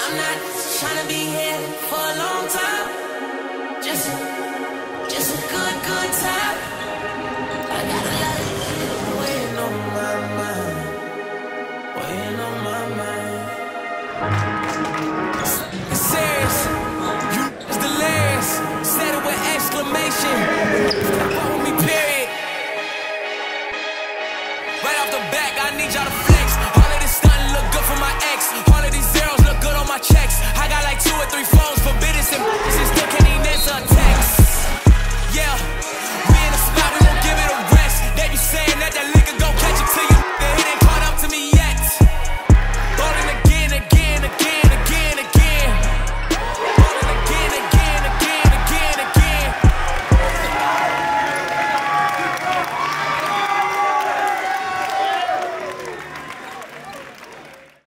I'm not trying to be here for a long time. Just a good time.